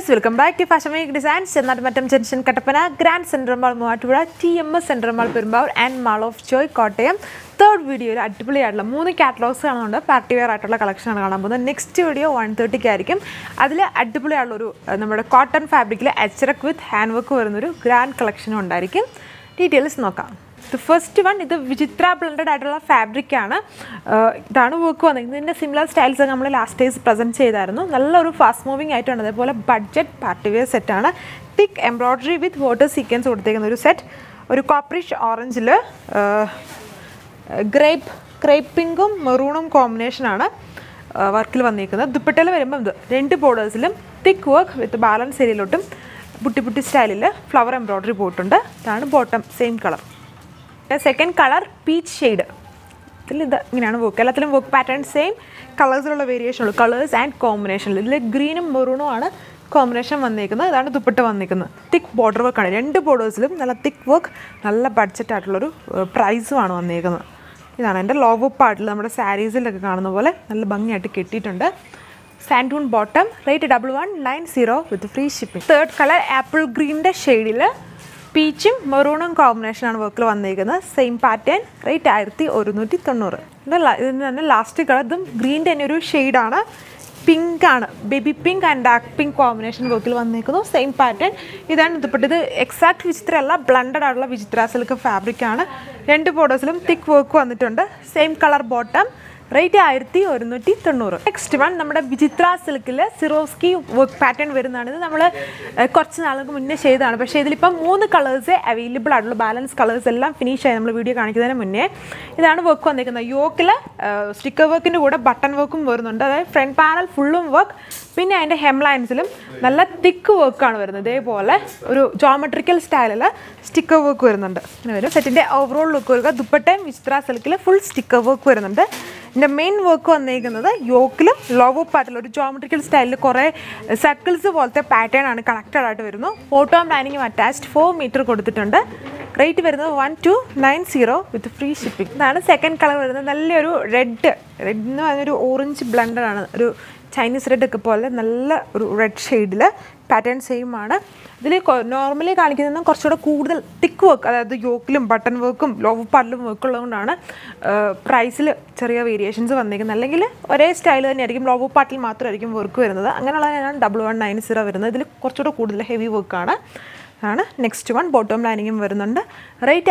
welcome back to Fashion Week Designs. Chennamattam Junction Kattapana, Grand Central Mall Moovattupuzha, TMS Central Mall Perumbavoor and Mall of Joy Kottayam. Third video il adipuliyayilla moonu catalogs aanundu partywear aayittulla collection aanu kaanan povunnu. Next video 130 ku aayirikkum. Adile adipuliyayulla oru nammade cotton fabric il achrak with handwork varunna oru grand collection undayirikkum. Details nokkam. The first one is the Vijitra blended fabric. Work on similar styles we last days present fast moving item budget partywear set thick embroidery with water sequence set copperish orange grape pink maroon combination work dupattala varumbo rendu borders thick work with balance area putti style flower embroidery pottundu idana bottom same color. The second color peach shade. Work pattern same colors variation colors and combination. Green and maroon combination thick border work. Two borders thick work budget price this lower part sarees sandwood bottom rate 1190 with free shipping. Third color apple green shade peach maroon combination work same pattern rate 1190. The last color green shade pink baby pink and dark pink combination work same pattern. This is exact Vijitra blended Vijitra silk fabric rendu borders thick work same color bottom rate 1190. Next one നമ്മുടെ വിചിത്ര സിൽക്കിലെ സിറോസ്കി work pattern വരുന്നതാണ്. ഇത് നമ്മൾ കുറച്ച് നാളുകൾക്ക് മുന്നേ ചെയ്തതാണ്. പക്ഷേ ഇതിൽ ഇപ്പോൾ മൂന്ന് കളേഴ്സ് അവൈലബിൾ ആയിട്ടുള്ള ബാലൻസ് കളേഴ്സ് എല്ലാം ഫിനിഷ് ആയി നമ്മൾ വീഡിയോ കാണിക്കുന്നതിന് മുന്നേ ഇതാണ് വർക്ക് വന്നിരിക്കുന്നത്. യോക്കിൽ സ്റ്റിക്കർ വർക്കിന്റെ കൂടെ ബട്ടൺ വർക്കും വരുന്നുണ്ട്. അതായത് ഫ്രണ്ട് പാനൽ ഫുള്ളും വർക്ക് പിന്നെ അതിന്റെ ഹെം ലൈൻസിലും നല്ല തിക്ക് വർക്ക് ആണ് വരുന്നത്. ഇതേപോലെ ഒരു ജോമെട്രിക്കൽ സ്റ്റൈലിൽ സ്റ്റിക്കർ വർക്ക് വരുന്നുണ്ട്. അങ്ങനെ വരും. സെറ്റിന്റെ ഓവറോൾ ലുക്ക് വരിക ദുപ്പട്ടയും വിചിത്ര സിൽക്കിൽ ഫുൾ സ്റ്റിക്കർ വർക്ക് വരുന്നുണ്ട്. The main work വന്നിരിക്കുന്നത് യോക്കിലും ലോവർ പാർട്ടിൽ ഒരു ജോമെട്രിക്കൽ സ്റ്റൈലിൽ കുറേ സർക്കിൾസ് പോലത്തെ പാറ്റേൺ ആണ് കണക്റ്റഡ് ആയിട്ട് വരുന്നു. ഓട്ടോം ലൈനിങ്ങും അറ്റാച്ച്ഡ് 4 മീറ്റർ കൊടുത്തിട്ടുണ്ട്. റേറ്റ് വരുന്നത് 1290 വിത്ത് ഫ്രീ ഷിപ്പിംഗ്. ഇതാണ് സെക്കൻഡ് കളർ വരുന്നത്. നല്ലൊരു റെഡ് എന്ന് പറഞ്ഞൊരു ഓറഞ്ച് ബ്ലെൻഡഡ് ആണ്. ഒരു ചൈനീസ് റെഡ് ഒക്കെ പോലെ നല്ല ഒരു റെഡ് ഷെയ്ഡിൽ പാറ്റേൺ സെയിം ആണ്. ഇതിൽ നോർമലി കാണിക്കുന്നത് കുറച്ചുകൂടെ കൂടുതൽ തിക്ക് വർക്ക് അതായത് യോക്കിലും ബട്ടൺ വർക്കും ലോവർ പാർട്ടിലും വർക്ക് ഉള്ളതുകൊണ്ടാണ് പ്രൈസിൽ ചെറിയ വേരിയേഷൻസ് വന്നിരിക്കുന്നത്. അല്ലെങ്കിൽ ഒരേ സ്റ്റൈൽ തന്നെയായിരിക്കും, ലോവർ പാർട്ടിൽ മാത്രമായിരിക്കും വർക്ക് വരുന്നത്. അങ്ങനെയുള്ളതാണ് 1190 വരുന്നത്. ഇതിൽ കുറച്ചുകൂടെ കൂടുതൽ ഹെവി വർക്കാണ്. ആണ് നെക്സ്റ്റ് വൺ ബോട്ടം ലൈനിങ്ങും വരുന്നുണ്ട്. Rate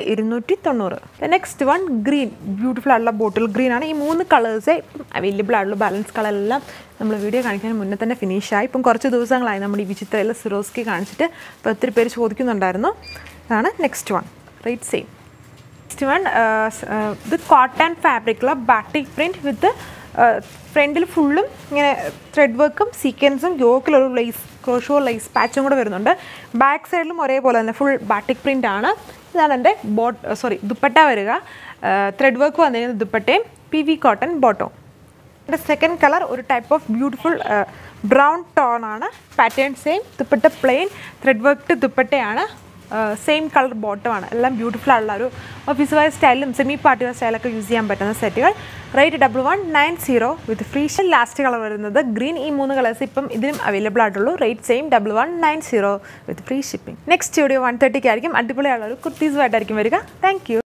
1290. Next one green beautiful ആയിട്ടുള്ള ബോട്ടിൽ ഗ്രീൻ ആണ്. ഈ മൂന്ന് കളേഴ്സേ അവൈലബിൾ ആയിട്ടുള്ള ബാലൻസ് കളറെല്ലാം നമ്മൾ വീഡിയോ കാണിക്കാൻ മുന്നേ തന്നെ ഫിനിഷായി. ഇപ്പം കുറച്ച് ദിവസങ്ങളായി നമ്മൾ ഈ വിചിത്രയിൽ സിറോസ്കി കാണിച്ചിട്ട് ഇപ്പോൾ ഒത്തിരി പേര് ചോദിക്കുന്നുണ്ടായിരുന്നു. ഇതാണ് next one. Rate same. Next one ഇത് കോട്ടൺ ഫാബ്രിക്കുള്ള ബാറ്റിക് പ്രിൻറ്റ് വിത്ത് ഫ്രണ്ടിൽ ഫുള്ളും ഇങ്ങനെ ത്രെഡ് വർക്കും സീക്വൻസും യോക്കിലൊരു ലേസ് ക്രോഷോ ലേസ് പാച്ചും കൂടെ വരുന്നുണ്ട്. ബാക്ക് സൈഡിലും ഒരേപോലെ തന്നെ ഫുൾ ബാറ്റിക് പ്രിൻ്റ് ആണ്. ഇതാണ് എൻ്റെ ദുപ്പട്ട വരിക. ത്രെഡ് വർക്ക് വന്നിരിക്കുന്നത് ദുപ്പട്ടയും PV കോട്ടൺ ബോട്ടവും. എൻ്റെ സെക്കൻഡ് കളർ ഒരു type of beautiful brown tone ആണ്. Pattern same. Dupatta plain thread work ദുപ്പട്ടയാണ്. സെയിം കളർ ബോട്ടമാണ്. എല്ലാം ബ്യൂട്ടിഫുൾ ആയിട്ടുള്ള ഒരു ഓഫീസ് വെയർ സ്റ്റൈലും സെമി പാർട്ടി വെയർ സ്റ്റൈലൊക്കെ യൂസ് ചെയ്യാൻ പറ്റുന്ന സെറ്റുകൾ. Rate 1190 with free shipping. Last colour വരുന്നത് ഗ്രീൻ. ഈ മൂന്ന് കളേഴ്സ് ഇപ്പം ഇതിനും അവൈലബിൾ ആയിട്ടുള്ളൂ. Rate same 1190 with free shipping. Next video 130 ആയിരിക്കും. അടിപൊളിയായുള്ള ഒരു കുർത്തീസുമായിട്ടായിരിക്കും വരിക. Thank U.